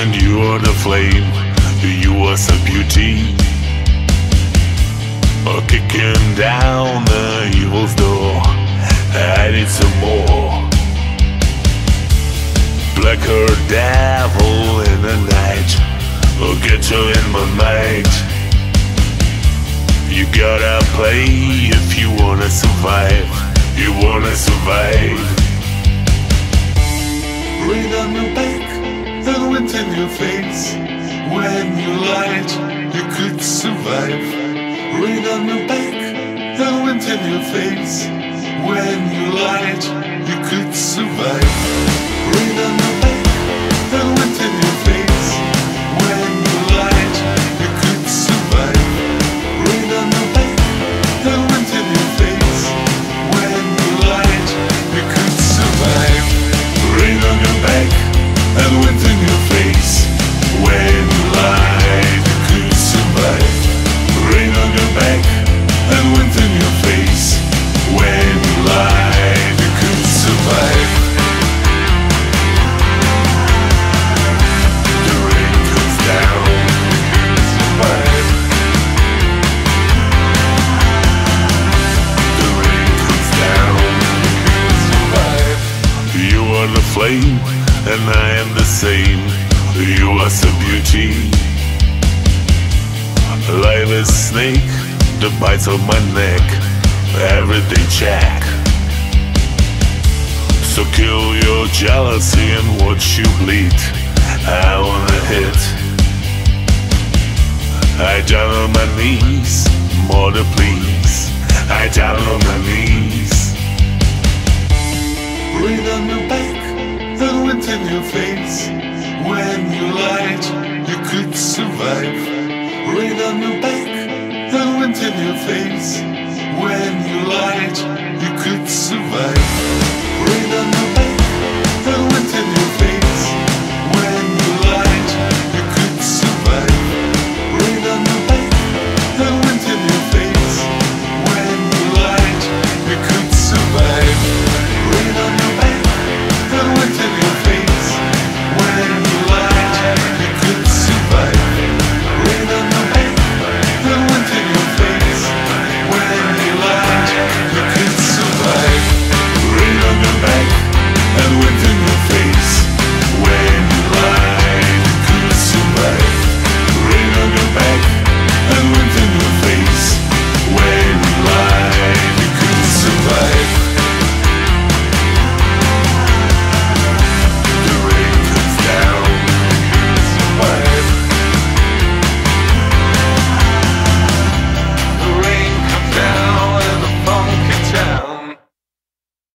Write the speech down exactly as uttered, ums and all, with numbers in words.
and you are the flame. You are a beauty, a kicking down the evil's door. I need some more. Blacker devil in the night, I'll get you in my mind. You gotta play if you wanna survive. You wanna survive. Rain on your back and wind in your face. When you lied, you could survive. Rain on your back and wind in your face. When you lied, you could survive. Rain on your back and wind in your face. When you lied, you could survive. Rain on your back and wind in your face. When you lied, you could survive. Rain on your back and wind in your face. When you lied, you could survive. Rain on your back and wind in your face. When you lied, you could survive. The rain comes down, you could survive. The rain comes down, you could survive. You are the flame, and I am the same. You are so beauty, like a snake that bites on my neck. Everything check. So kill your jealousy and watch you bleed. I wanna hit. I down on my knees, mother please. I down on my knees. Rain on your back and wind in your face. When you lied, you could survive. Rain on your back and wind in your face. When you lied, you could survive. Rain on your back and wind in your